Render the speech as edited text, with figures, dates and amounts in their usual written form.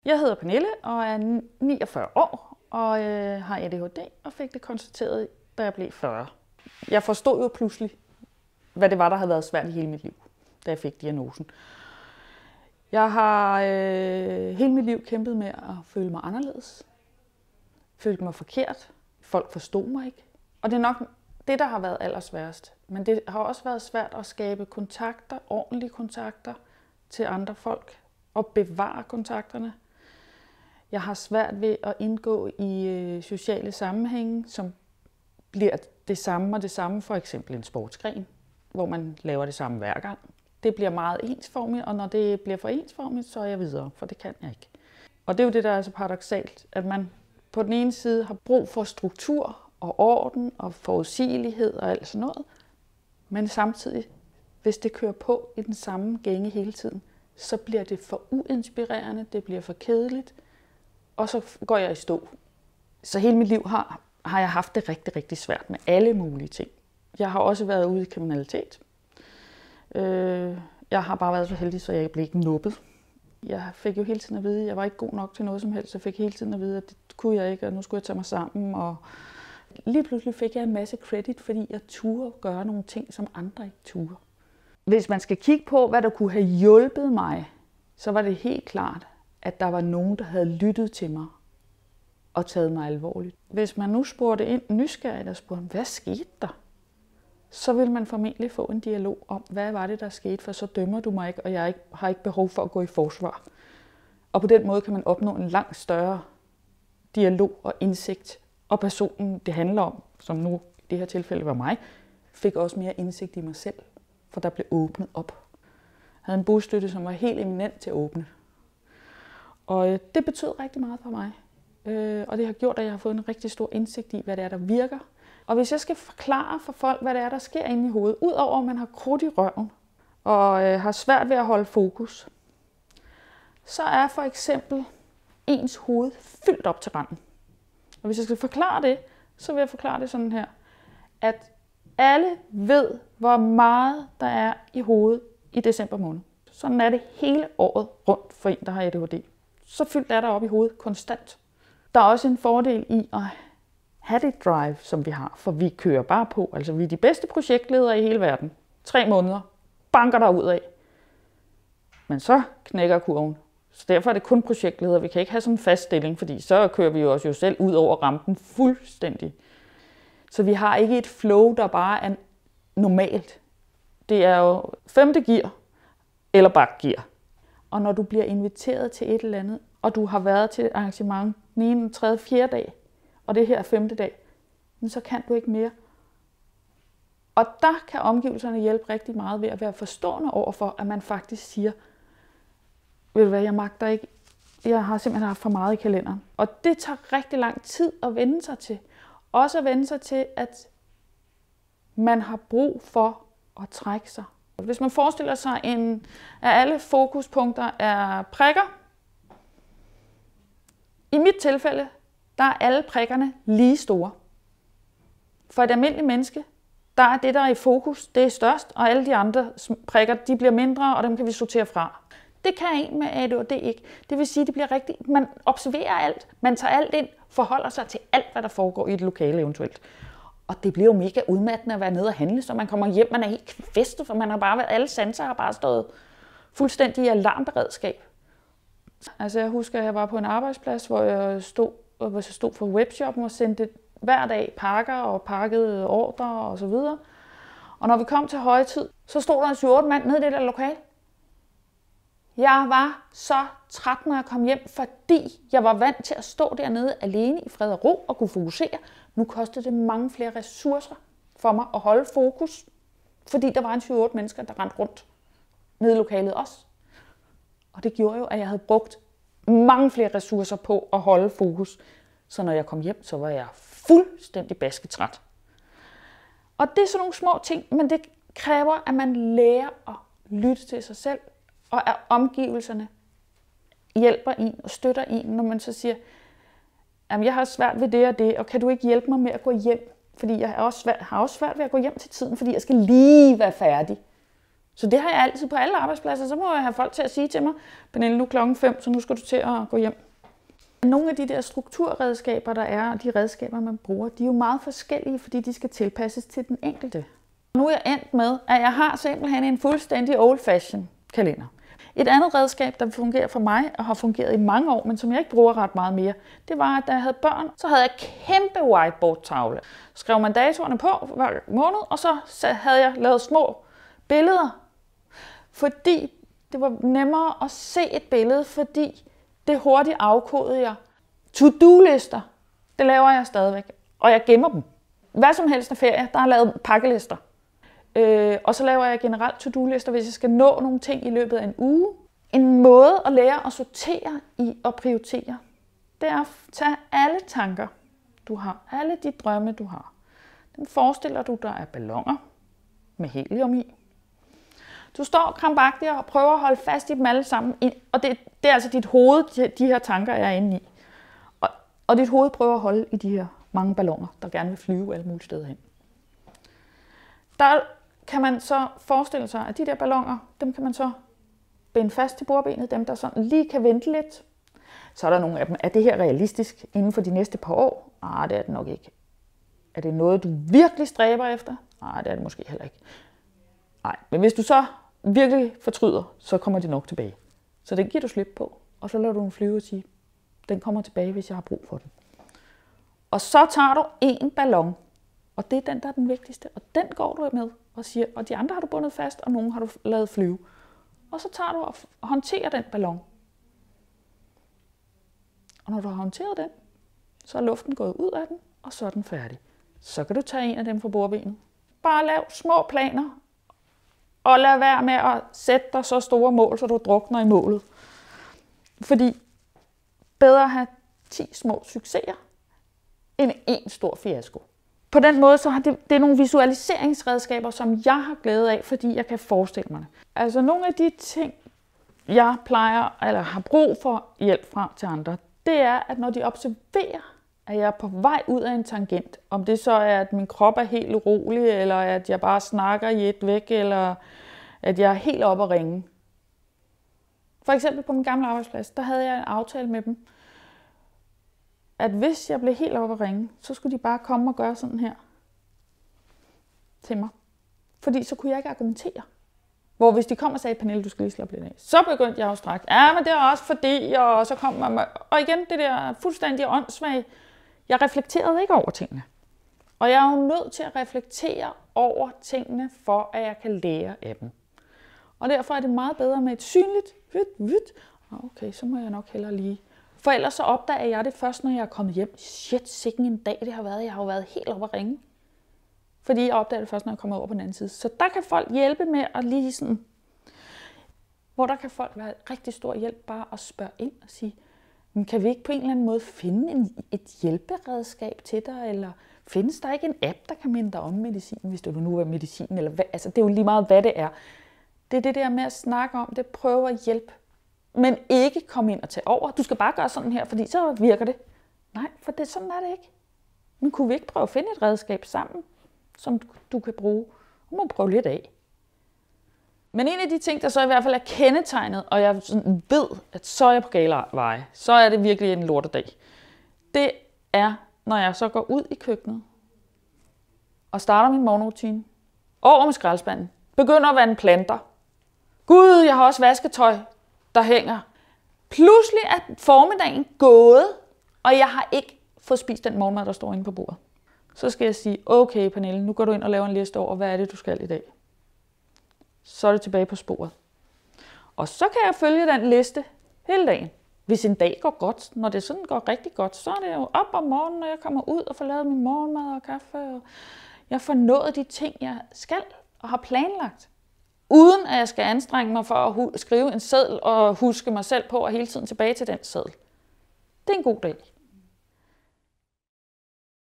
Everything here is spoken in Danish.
Jeg hedder Pernille og er 49 år og har ADHD og fik det konstateret, da jeg blev 40. Jeg forstod jo pludselig, hvad det var, der havde været svært i hele mit liv, da jeg fik diagnosen. Jeg har hele mit liv kæmpet med at føle mig anderledes. Følte mig forkert. Folk forstod mig ikke. Og det er nok det, der har været allersværest. Men det har også været svært at skabe kontakter, ordentlige kontakter til andre folk og bevare kontakterne. Jeg har svært ved at indgå i sociale sammenhænge, som bliver det samme og det samme, for eksempel en sportsgren, hvor man laver det samme hver gang. Det bliver meget ensformigt, og når det bliver for ensformigt, så er jeg videre, for det kan jeg ikke. Og det er jo det, der er så paradoksalt, at man på den ene side har brug for struktur og orden og forudsigelighed og alt sådan noget, men samtidig, hvis det kører på i den samme gænge hele tiden, så bliver det for uinspirerende, det bliver for kedeligt, og så går jeg i stå. Så hele mit liv har jeg haft det rigtig, rigtig svært med alle mulige ting. Jeg har også været ude i kriminalitet. Jeg har bare været så heldig, så jeg blev ikke nubbet. Jeg fik jo hele tiden at vide, at jeg var ikke god nok til noget som helst. Jeg fik hele tiden at vide, at det kunne jeg ikke, og nu skulle jeg tage mig sammen. Og lige pludselig fik jeg en masse credit, fordi jeg turde gøre nogle ting, som andre ikke turde. Hvis man skal kigge på, hvad der kunne have hjulpet mig, så var det helt klart, at der var nogen, der havde lyttet til mig og taget mig alvorligt. Hvis man nu spurgte ind nysgerrigt og spurgte, hvad skete der? Så vil man formentlig få en dialog om, hvad var det, der skete, for så dømmer du mig ikke, og jeg har ikke behov for at gå i forsvar. Og på den måde kan man opnå en langt større dialog og indsigt. Og personen, det handler om, som nu i det her tilfælde var mig, fik også mere indsigt i mig selv, for der blev åbnet op. Jeg havde en bostøtte, som var helt eminent til at åbne. Og det betød rigtig meget for mig. Og det har gjort, at jeg har fået en rigtig stor indsigt i, hvad det er, der virker. Og hvis jeg skal forklare for folk, hvad det er, der sker inde i hovedet, udover at man har krudt i røven og har svært ved at holde fokus, så er for eksempel ens hoved fyldt op til randen. Og hvis jeg skal forklare det, så vil jeg forklare det sådan her, at alle ved, hvor meget der er i hovedet i december måned. Sådan er det hele året rundt for en, der har ADHD. Så fyldt er der op i hovedet konstant. Der er også en fordel i at have det drive, som vi har, for vi kører bare på. Altså vi er de bedste projektledere i hele verden. 3 måneder, banker der ud af. Men så knækker kurven. Så derfor er det kun projektledere. Vi kan ikke have sådan en fast stilling, fordi så kører vi jo os jo selv ud over rampen fuldstændig. Så vi har ikke et flow, der bare er normalt. Det er jo 5. gear eller bakgear. Og når du bliver inviteret til et eller andet, og du har været til et arrangement den ene, 3., 4. dag, og det her er 5. dag, så kan du ikke mere. Og der kan omgivelserne hjælpe rigtig meget ved at være forstående overfor, at man faktisk siger, ved du hvad, jeg magter ikke, jeg har simpelthen haft for meget i kalenderen. Og det tager rigtig lang tid at vende sig til. Også at vende sig til, at man har brug for at trække sig. Hvis man forestiller sig, at alle fokuspunkter er prikker, i mit tilfælde, der er alle prikkerne lige store. For et almindeligt menneske, der er det, der er i fokus, det er størst, og alle de andre prikker, de bliver mindre, og dem kan vi sortere fra. Det kan en med ADHD ikke. Det vil sige, det bliver rigtigt. Man observerer alt, man tager alt ind, forholder sig til alt, hvad der foregår i et lokale eventuelt. Og det bliver jo mega udmattende at være nede og handle, så man kommer hjem, man er helt kvæstet, for man har bare været, alle sanser har bare stået fuldstændig i alarmberedskab. Altså jeg husker, at jeg var på en arbejdsplads, hvor jeg stod for webshoppen og sendte hver dag pakker og pakkede ordrer og så videre. Og når vi kom til højtid, så stod der en 7-8 mand nede i det der lokale. Jeg var så træt, når jeg kom hjem, fordi jeg var vant til at stå dernede alene i fred og ro og kunne fokusere. Nu kostede det mange flere ressourcer for mig at holde fokus, fordi der var en 7-8 mennesker, der rendte rundt nede i lokalet også. Og det gjorde jo, at jeg havde brugt mange flere ressourcer på at holde fokus. Så når jeg kom hjem, så var jeg fuldstændig basketræt. Og det er sådan nogle små ting, men det kræver, at man lærer at lytte til sig selv, og at omgivelserne hjælper en og støtter en, når man så siger, at jeg har svært ved det og det, og kan du ikke hjælpe mig med at gå hjem? Fordi jeg har også svært ved at gå hjem til tiden, fordi jeg skal lige være færdig. Så det har jeg altid på alle arbejdspladser. Så må jeg have folk til at sige til mig, Pernille, nu er klokken 5, så nu skal du til at gå hjem. Nogle af de der strukturredskaber, der er, og de redskaber, man bruger, de er jo meget forskellige, fordi de skal tilpasses til den enkelte. Nu er jeg endt med, at jeg har simpelthen en fuldstændig old-fashioned kalender. Et andet redskab, der fungerer for mig, og har fungeret i mange år, men som jeg ikke bruger ret meget mere, det var, at da jeg havde børn, så havde jeg kæmpe whiteboard-tavle. Skrev man datoerne på hver måned, og så havde jeg lavet små billeder, fordi det var nemmere at se et billede, fordi det hurtigt afkodede jeg. To-do-lister, det laver jeg stadigvæk, og jeg gemmer dem. Hvad som helst af ferie, der er lavet pakkelister. Og så laver jeg generelt to-do-lister, hvis jeg skal nå nogle ting i løbet af en uge. En måde at lære at sortere i og prioritere, det er at tage alle tanker, du har, alle de drømme, du har. Dem forestiller du, der er balloner med helium i. Du står krampagtigt og prøver at holde fast i dem alle sammen, og det er altså dit hoved, de her tanker er inde i. Og dit hoved prøver at holde i de her mange balloner, der gerne vil flyve alle mulige steder hen. Der kan man så forestille sig, at de der balloner, dem kan man så binde fast til bordbenet, dem der sådan lige kan vente lidt. Så er der nogle af dem, er det her realistisk inden for de næste par år? Nej, det er det nok ikke. Er det noget, du virkelig stræber efter? Nej, det er det måske heller ikke. Nej, men hvis du så virkelig fortryder, så kommer det nok tilbage. Så den giver du slip på, og så lader du den flyve og sige, den kommer tilbage, hvis jeg har brug for den. Og så tager du en ballon, og det er den, der er den vigtigste, og den går du med og siger, og de andre har du bundet fast, og nogle har du lavet flyve. Og så tager du og håndterer den ballon. Og når du har håndteret den, så er luften gået ud af den, og så er den færdig. Så kan du tage en af dem fra bordbenet. Bare lav små planer, og lad være med at sætte dig så store mål, så du drukner i målet. Fordi bedre at have 10 små succeser, end en stor fiasko. På den måde så har det er nogle visualiseringsredskaber, som jeg har glæde af, fordi jeg kan forestille mig det. Altså nogle af de ting, jeg plejer eller har brug for hjælp fra til andre, det er, at når de observerer, at jeg er på vej ud af en tangent, om det så er, at min krop er helt urolig, eller at jeg bare snakker i et væk, eller at jeg er helt oppe at ringe. For eksempel på min gamle arbejdsplads, der havde jeg en aftale med dem, at hvis jeg blev helt oppe at ringe, så skulle de bare komme og gøre sådan her til mig. Fordi så kunne jeg ikke argumentere. Hvor hvis de kom og sagde, Pernille, du skal lige slappe lidt af, så begyndte jeg jo straks. Ja, men det er også fordi, og så kom man. Og igen, det der fuldstændig åndssvage. Jeg reflekterede ikke over tingene. Og jeg er jo nødt til at reflektere over tingene, for at jeg kan lære af dem. Og derfor er det meget bedre med et synligt vyt. Okay, så må jeg nok hellere lige. For ellers så opdager jeg det først, når jeg er kommet hjem. Shit, sikken en dag det har været. Jeg har jo været helt oppe at ringe. Fordi jeg opdager det først, når jeg kommer over på den anden side. Så der kan folk hjælpe med at lige sådan... Hvor der kan folk være rigtig stor hjælp bare at spørge ind og sige, men kan vi ikke på en eller anden måde finde et hjælperedskab til dig? Eller findes der ikke en app, der kan minde dig om medicin, hvis du nu er medicin? Eller hvad? Altså, det er jo lige meget, hvad det er. Det er det der med at snakke om det, prøve at hjælpe. Men ikke komme ind og tage over. Du skal bare gøre sådan her, fordi så virker det. Nej, for det, sådan er det ikke. Men kunne vi ikke prøve at finde et redskab sammen, som du kan bruge? Du må prøve lidt af. Men en af de ting, der så i hvert fald er kendetegnet, og jeg sådan ved, at så er jeg på gale veje, så er det virkelig en lortedag, det er, når jeg så går ud i køkkenet og starter min morgenrutine, over med skraldespanden, begynder at vande planter. Gud, jeg har også vasketøj, der hænger. Pludselig er formiddagen gået, og jeg har ikke fået spist den morgenmad, der står inde på bordet. Så skal jeg sige, okay Pernille, nu går du ind og laver en liste over, hvad er det, du skal i dag. Så er det tilbage på sporet. Og så kan jeg følge den liste hele dagen. Hvis en dag går godt, når det sådan går rigtig godt, så er det jo op om morgenen, når jeg kommer ud og får lavet min morgenmad og kaffe. Og jeg får nået de ting, jeg skal og har planlagt. Uden at jeg skal anstrenge mig for at skrive en seddel og huske mig selv på at hele tiden tilbage til den seddel. Det er en god dag.